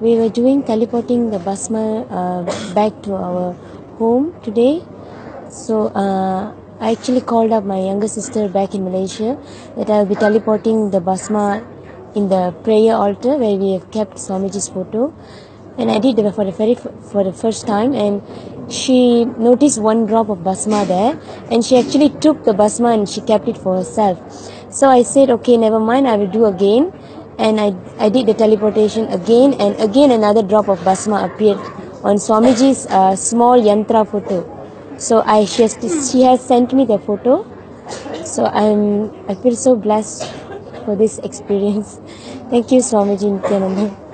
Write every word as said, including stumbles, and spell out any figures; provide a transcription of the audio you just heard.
We were doing teleporting the Basma uh, back to our home today. So uh, I actually called up my younger sister back in Malaysia that I'll be teleporting the Basma in the prayer altar where we have kept Swamiji's photo. And I did it for the very for the first time, and she noticed one drop of Basma there, and she actually took the Basma and she kept it for herself. So I said, okay, never mind, I will do again. And I, I did the teleportation again, and again another drop of Basma appeared on Swamiji's uh, small yantra photo. So I she has, she has sent me the photo. So I'm I feel so blessed for this experience. Thank you, Swamiji Nityananda.